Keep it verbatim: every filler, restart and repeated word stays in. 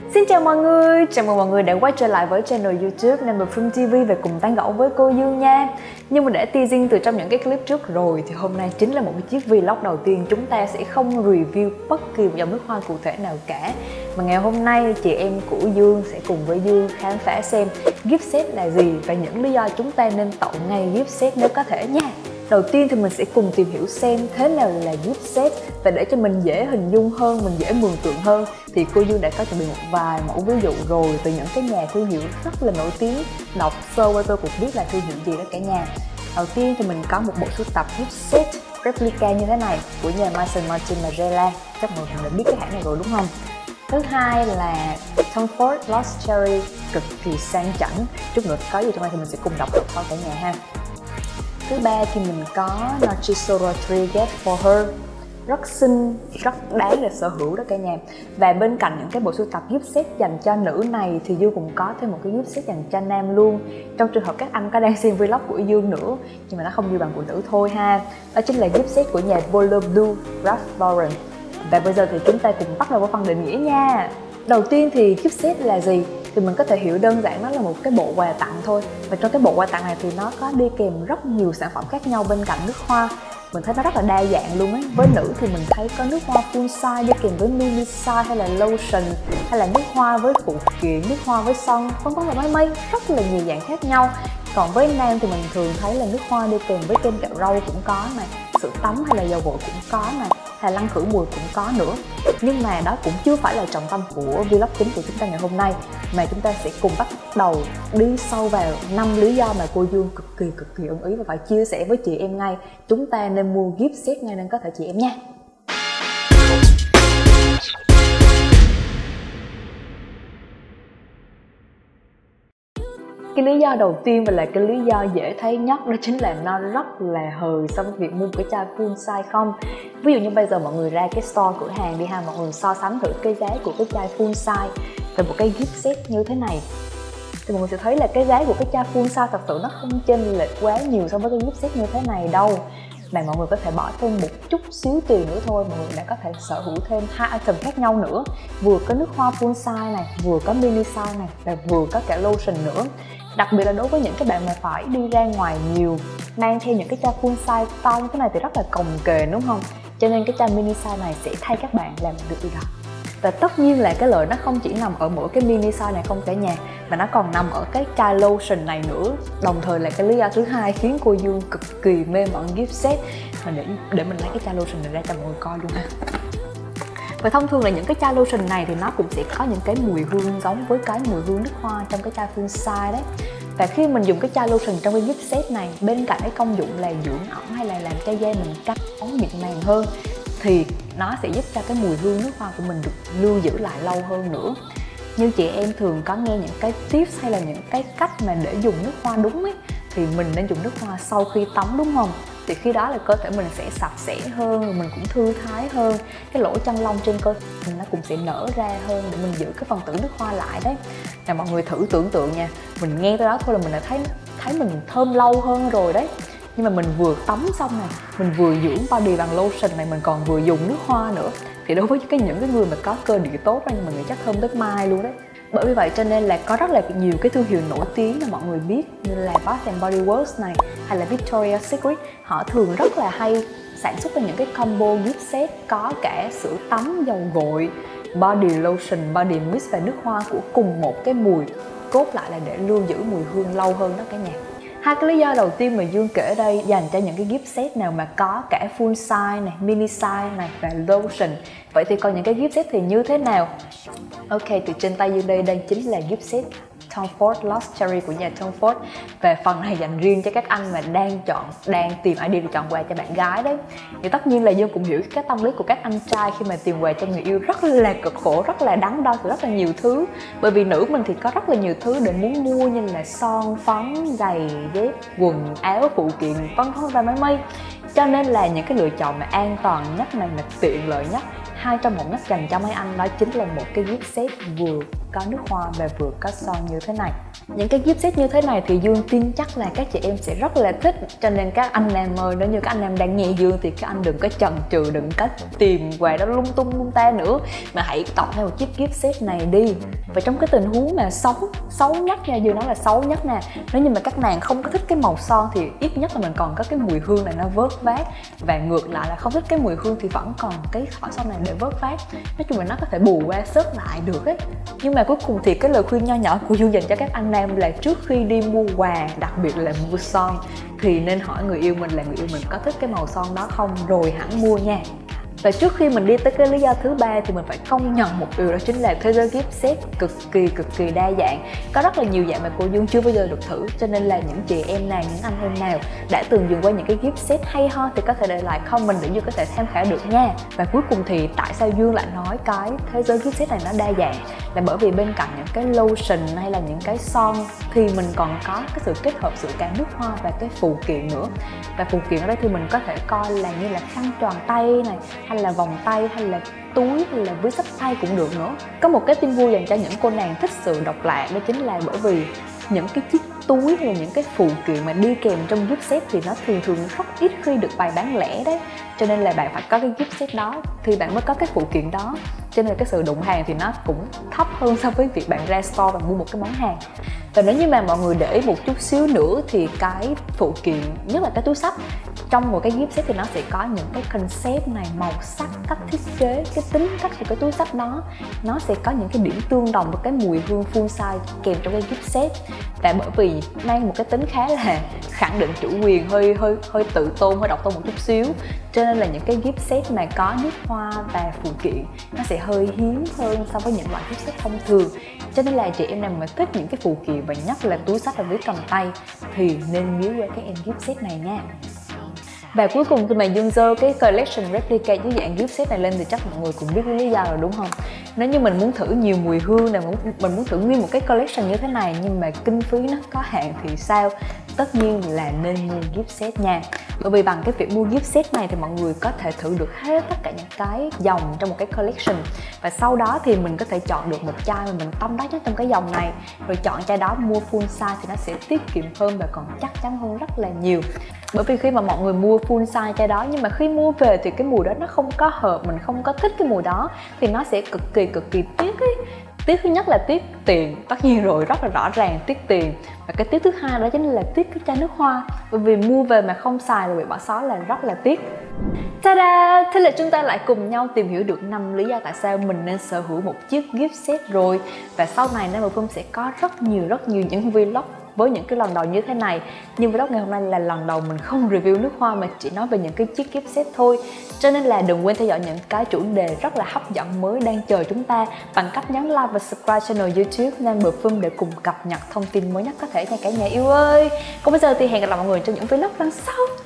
Xin chào mọi người, chào mừng mọi người đã quay trở lại với channel YouTube Number Film ti vi và cùng tán gẫu với cô Dương nha. Nhưng mà để teasing từ trong những cái clip trước rồi thì hôm nay chính là một cái chiếc vlog đầu tiên chúng ta sẽ không review bất kỳ một dòng nước hoa cụ thể nào cả. Mà ngày hôm nay chị em của Dương sẽ cùng với Dương khám phá xem gift set là gì và những lý do chúng ta nên tậu ngay gift set nếu có thể nha. Đầu tiên thì mình sẽ cùng tìm hiểu xem thế nào là gift set, và để cho mình dễ hình dung hơn, mình dễ mường tượng hơn thì cô Dương đã có chuẩn bị một vài mẫu ví dụ rồi từ những cái nhà thương hiệu rất là nổi tiếng. Đọc sơ qua tôi cũng biết là thương hiệu gì đó cả nhà. Đầu tiên thì mình có một bộ sưu tập gift set replica như thế này của nhà Maison Martin Margiela, chắc mọi người đã biết cái hãng này rồi đúng không? Thứ hai là Tom Ford Lost Cherry, cực kỳ sang chảnh. Chút nữa có gì trong đây thì mình sẽ cùng đọc đọc sau cả nhà ha. Thứ ba thì mình có Narciso Rodriguez For Her, rất xinh, rất đáng để sở hữu đó cả nhà. Và bên cạnh những cái bộ sưu tập gift set dành cho nữ này thì Dương cũng có thêm một cái gift set dành cho nam luôn. Trong trường hợp các anh có đang xem vlog của Dương nữa, nhưng mà nó không như bằng của nữ thôi ha. Đó chính là gift set của nhà Voleur Blue Ralph Lauren. Và bây giờ thì chúng ta cùng bắt đầu vào phần định nghĩa nha. Đầu tiên thì gift set là gì? Thì mình có thể hiểu đơn giản nó là một cái bộ quà tặng thôi. Và trong cái bộ quà tặng này thì nó có đi kèm rất nhiều sản phẩm khác nhau bên cạnh nước hoa. Mình thấy nó rất là đa dạng luôn ấy. Với nữ thì mình thấy có nước hoa full size đi kèm với mini size, hay là lotion, hay là nước hoa với phụ kiện, nước hoa với son, vân vân và mây mây, rất là nhiều dạng khác nhau. Còn với nam thì mình thường thấy là nước hoa đi kèm với kem kẹo râu cũng có này, sữa tắm hay là dầu gội cũng có này, hay lăn khử mùi cũng có nữa. Nhưng mà đó cũng chưa phải là trọng tâm của vlog chính của chúng ta ngày hôm nay, mà chúng ta sẽ cùng bắt đầu đi sâu vào năm lý do mà cô Dương cực kỳ cực kỳ ưng ý và phải chia sẻ với chị em ngay. Chúng ta nên mua gift set ngay nên có thể chị em nha. Cái lý do đầu tiên và là cái lý do dễ thấy nhất đó chính là nó rất là hời so với việc mua một cái chai full size không. Ví dụ như bây giờ mọi người ra cái store cửa hàng đi ha, mọi người so sánh thử cái giá của cái chai full size và một cái gift set như thế này thì mọi người sẽ thấy là cái giá của cái chai full size thật sự nó không chênh lệch quá nhiều so với cái gift set như thế này đâu. Mà mọi người có thể bỏ thêm một chút xíu tiền nữa thôi, mọi người đã có thể sở hữu thêm hai item khác nhau nữa. Vừa có nước hoa full size này, vừa có mini size này, và vừa có cả lotion nữa. Đặc biệt là đối với những cái bạn mà phải đi ra ngoài nhiều, mang theo những cái chai full size to như thế này thì rất là cồng kềnh đúng không? Cho nên cái chai mini size này sẽ thay các bạn làm được điều đó. Và tất nhiên là cái lợi nó không chỉ nằm ở mỗi cái mini size này không cả nhà, mà nó còn nằm ở cái chai lotion này nữa. Đồng thời là cái lý do thứ hai khiến cô Dương cực kỳ mê mẩn gift set. Mà để, để mình lấy cái chai lotion này ra cho mọi người coi luôn ha. Và thông thường là những cái chai lotion này thì nó cũng sẽ có những cái mùi hương giống với cái mùi hương nước hoa trong cái chai full size đấy. Và khi mình dùng cái chai lotion trong cái gift set này, bên cạnh cái công dụng là dưỡng ẩm hay là làm cho da mình căng bóng mịn màng hơn, thì nó sẽ giúp cho cái mùi hương nước hoa của mình được lưu giữ lại lâu hơn nữa. Như chị em thường có nghe những cái tips hay là những cái cách mà để dùng nước hoa đúng ấy, thì mình nên dùng nước hoa sau khi tắm đúng không? Thì khi đó là cơ thể mình sẽ sạch sẽ hơn, mình cũng thư thái hơn, cái lỗ chân lông trên cơ thể mình nó cũng sẽ nở ra hơn để mình giữ cái phần tử nước hoa lại đấy. Là mọi người thử tưởng tượng nha, mình nghe tới đó thôi là mình đã thấy thấy mình thơm lâu hơn rồi đấy. Nhưng mà mình vừa tắm xong này, mình vừa dưỡng body bằng lotion này, mình còn vừa dùng nước hoa nữa, thì đối với cái những cái người mà có cơ địa tốt đó, nhưng mà người chắc thơm tới mai luôn đấy. Bởi vì vậy cho nên là có rất là nhiều cái thương hiệu nổi tiếng mà mọi người biết như là Bath and Body Works này hay là Victoria's Secret, họ thường rất là hay sản xuất ra những cái combo gift set có cả sữa tắm, dầu gội, body lotion, body mist và nước hoa của cùng một cái mùi, cốt lại là để lưu giữ mùi hương lâu hơn đó cả nhà. Hai cái lý do đầu tiên mà Dương kể ở đây dành cho những cái gift set nào mà có cả full size này, mini size này và lotion. Vậy thì còn những cái gift set thì như thế nào? Ok, từ trên tay Dương đây, đây chính là gift set Tom Ford Lost Cherry của nhà Tom Ford. Và phần này dành riêng cho các anh mà đang chọn, đang tìm idea để chọn quà cho bạn gái đấy. Thì tất nhiên là Dương cũng hiểu cái tâm lý của các anh trai khi mà tìm quà cho người yêu rất là cực khổ, rất là đắn đo, rất là nhiều thứ. Bởi vì nữ mình thì có rất là nhiều thứ để muốn mua như là son, phấn, giày, dép, quần, áo, phụ kiện, vân vân và mây mây. Cho nên là những cái lựa chọn mà an toàn nhất này, mà tiện lợi nhất, hai trong một nhất dành cho mấy anh đó chính là một cái gift set vừa có nước hoa và vừa có son như thế này. Những cái gift set như thế này thì Dương tin chắc là các chị em sẽ rất là thích, cho nên các anh em ơi, nếu như các anh em đang nghe Dương thì các anh đừng có chần chừ, đừng có tìm quà đó lung tung lung ta nữa, mà hãy tặng theo một chiếc gift set này đi. Và trong cái tình huống mà xấu xấu nhất nha, Dương nói là xấu nhất nè, nếu như mà các nàng không có thích cái màu son thì ít nhất là mình còn có cái mùi hương này nó vớt vát, và ngược lại là không thích cái mùi hương thì vẫn còn cái thỏi son này để vớt vát. Nói chung là nó có thể bù qua sớt lại được ấy. Nhưng mà cuối cùng thì cái lời khuyên nho nhỏ của Dương dành cho các anh em là trước khi đi mua quà, đặc biệt là mua son, thì nên hỏi người yêu mình là người yêu mình có thích cái màu son đó không rồi hẳn mua nha. Và trước khi mình đi tới cái lý do thứ ba thì mình phải công nhận một điều, đó chính là thế giới gift set cực kỳ cực kỳ đa dạng. Có rất là nhiều dạng mà cô Dương chưa bao giờ được thử, cho nên là những chị em nào, những anh em nào đã từng dùng qua những cái gift set hay ho thì có thể để lại comment để Dương có thể tham khảo được nha. Và cuối cùng thì tại sao Dương lại nói cái thế giới gift set này nó đa dạng, là bởi vì bên cạnh những cái lotion hay là những cái son thì mình còn có cái sự kết hợp giữa cả nước hoa và cái phụ kiện nữa. Và phụ kiện ở đây thì mình có thể coi là như là khăn tròn tay này, hay là vòng tay, hay là túi, hay là ví xách tay cũng được nữa. Có một cái tin vui dành cho những cô nàng thích sự độc lạ, đó chính là bởi vì những cái chiếc túi hay là những cái phụ kiện mà đi kèm trong gift set thì nó thường thường rất ít khi được bày bán lẻ đấy, cho nên là bạn phải có cái gift set đó thì bạn mới có cái phụ kiện đó, cho nên là cái sự đụng hàng thì nó cũng thấp hơn so với việc bạn ra store và mua một cái món hàng. Và nếu như mà mọi người để ý một chút xíu nữa thì cái phụ kiện, nhất là cái túi xách trong một cái gift set thì nó sẽ có những cái concept này, màu sắc, cách thiết kế, cái tính cách của cái túi xách đó, nó sẽ có những cái điểm tương đồng với cái mùi hương full size kèm trong cái gift set. Và bởi vì mang một cái tính khá là khẳng định chủ quyền, hơi hơi hơi tự tôn, hơi độc tôn một chút xíu, cho nên là những cái gift set mà có nước hoa và phụ kiện nó sẽ hơi hiếm hơn so với những loại gift set thông thường. Cho nên là chị em nào mà thích những cái phụ kiện và nhất là túi xách và ví cầm tay thì nên nhớ qua cái em gift set này nha. Và cuối cùng khi mà Dương dơ cái collection replica dưới dạng gift set này lên thì chắc mọi người cũng biết lý do rồi đúng không? Nếu như mình muốn thử nhiều mùi hương này, mình muốn thử nguyên một cái collection như thế này nhưng mà kinh phí nó có hạn thì sao? Tất nhiên là nên mua gift set nha. Bởi vì bằng cái việc mua gift set này thì mọi người có thể thử được hết tất cả những cái dòng trong một cái collection. Và sau đó thì mình có thể chọn được một chai mà mình tâm đắc nhất trong cái dòng này, rồi chọn chai đó mua full size thì nó sẽ tiết kiệm hơn và còn chắc chắn hơn rất là nhiều. Bởi vì khi mà mọi người mua full size chai đó nhưng mà khi mua về thì cái mùi đó nó không có hợp, mình không có thích cái mùi đó thì nó sẽ cực kỳ cực kỳ tiếc ấy. Tiếc thứ nhất là tiếc tiền, tất nhiên rồi, rất là rõ ràng tiếc tiền. Và cái tiếc thứ hai đó chính là tiếc cái chai nước hoa, bởi vì mua về mà không xài rồi bị bỏ xó là rất là tiếc. Ta-da! Thế là chúng ta lại cùng nhau tìm hiểu được năm lý do tại sao mình nên sở hữu một chiếc gift set rồi. Và sau này Nam Bộ Phương sẽ có rất nhiều rất nhiều những vlog với những cái lần đầu như thế này. Nhưng vlog ngày hôm nay là lần đầu mình không review nước hoa mà chỉ nói về những cái chiếc gift set thôi. Cho nên là đừng quên theo dõi những cái chủ đề rất là hấp dẫn mới đang chờ chúng ta bằng cách nhấn like và subscribe channel YouTube Nam Bộ Phương để cùng cập nhật thông tin mới nhất có thể nha cả nhà yêu ơi. Còn bây giờ thì hẹn gặp lại mọi người trong những vlog lần sau.